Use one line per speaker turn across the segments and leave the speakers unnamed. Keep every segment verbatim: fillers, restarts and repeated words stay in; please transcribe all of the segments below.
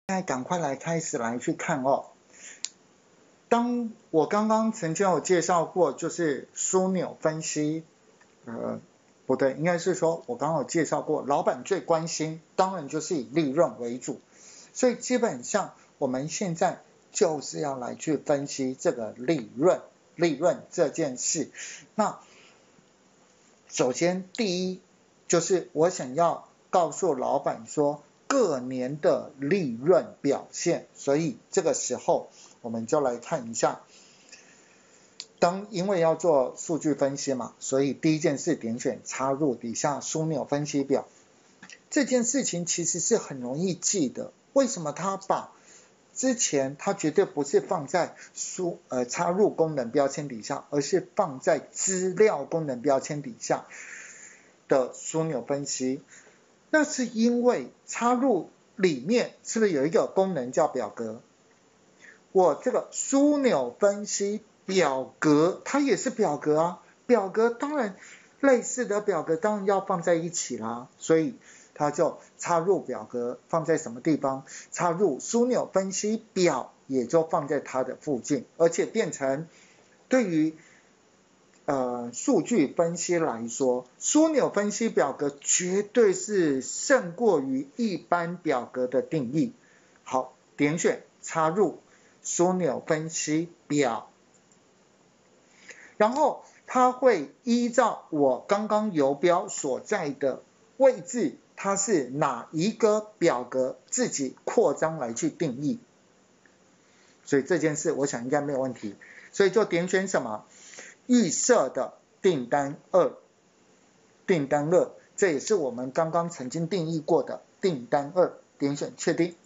现在赶快来开始来去看哦。当我刚刚曾经有介绍过，就是枢纽分析，呃，不对，应该是说我刚刚有介绍过，老板最关心，当然就是以利润为主，所以基本上我们现在就是要来去分析这个利润，利润这件事。那首先第一就是我想要告诉老板说各年的利润表现，所以这个时候我们就来看一下。当因为要做数据分析嘛，所以第一件事点选插入底下枢纽分析表。这件事情其实是很容易记的，为什么他把之前它绝对不是放在输呃插入功能标签底下，而是放在资料功能标签底下的枢纽分析。那是因为插入里面是不是有一个功能叫表格？我这个枢纽分析表格，它也是表格啊，表格当然类似的表格当然要放在一起啦，所以它就插入表格放在什么地方？插入枢纽分析表也就放在它的附近，而且变成对于呃数据分析来说，枢纽分析表格绝对是胜过于一般表格的定义。好，点选插入枢纽分析表，然后它会依照我刚刚游标所在的位置，它是哪一个表格自己扩张来去定义，所以这件事我想应该没有问题，所以就点选什么预设的订单二，订单二，这也是我们刚刚曾经定义过的订单二，点选确定。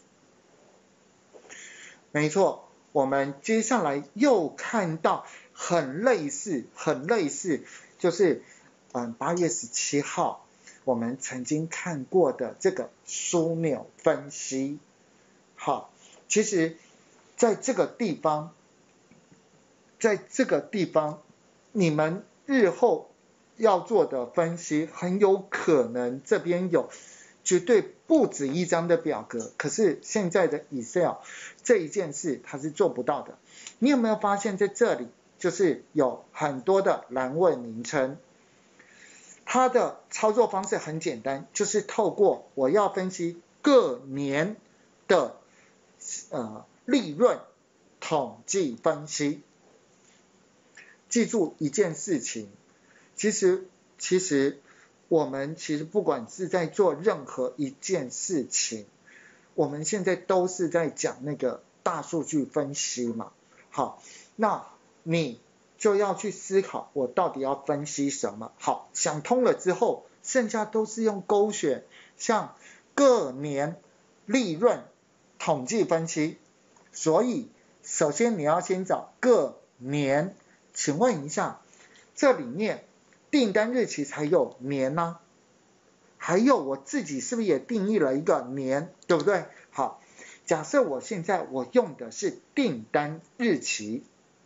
没错，我们接下来又看到很类似很类似，就是嗯八月十七号我们曾经看过的这个枢纽分析。好，其实在这个地方在这个地方你们日后要做的分析很有可能这边有绝对不止一张的表格，可是现在的 Excel 这一件事它是做不到的。你有没有发现在这里就是有很多的栏位名称，它的操作方式很简单，就是透过我要分析各年的呃利润统计分析。记住一件事情，其实其实我们其实不管是在做任何一件事情，我们现在都是在讲那个大数据分析嘛。好，那你就要去思考我到底要分析什么。好，想通了之后，剩下都是用勾选，像各年利润统计分析。所以首先你要先找各年，请问一下，这里面订单日期才有年呢、啊？还有我自己是不是也定义了一个年，对不对？好，假设我现在我用的是订单日期，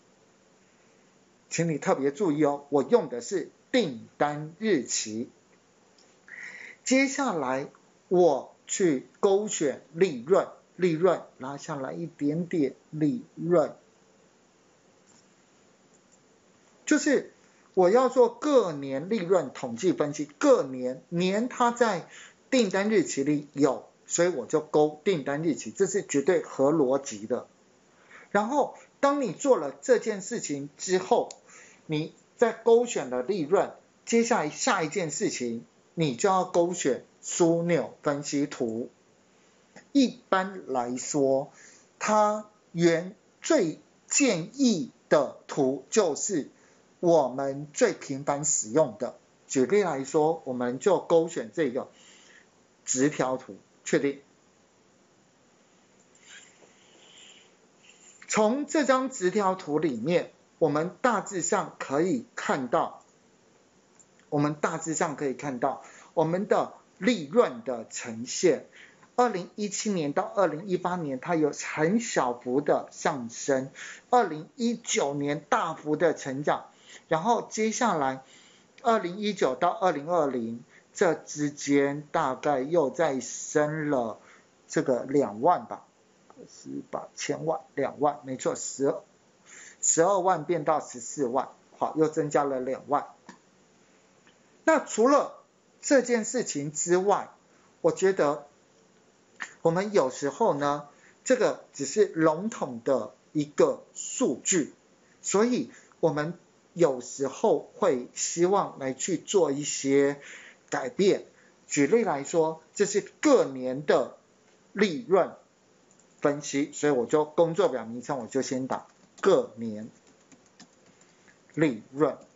请你特别注意哦，我用的是订单日期。接下来我去勾选利润，利润拉下来一点点，利润就是我要做各年利润统计分析，各年年它在订单日期里有，所以我就勾订单日期，这是绝对合逻辑的。然后当你做了这件事情之后，你在勾选了利润，接下来下一件事情你就要勾选枢纽分析图。一般来说，它原最建议的图就是我们最频繁使用的。举例来说，我们就勾选这个直条图，确定。从这张直条图里面，我们大致上可以看到，我们大致上可以看到我们的利润的呈现。二零一七年到二零一八年，它有很小幅的上升，二零一九年大幅的成长，然后接下来二零一九到二零二零这之间大概又再升了这个两万吧， 十百千万两万，没错，十十二万变到十四万，好，又增加了两万。那除了这件事情之外，我觉得我们有时候呢，这个只是笼统的一个数据，所以我们有时候会希望来去做一些改变。举例来说，这是各年的利润分析，所以我就工作表名称我就先打各年利润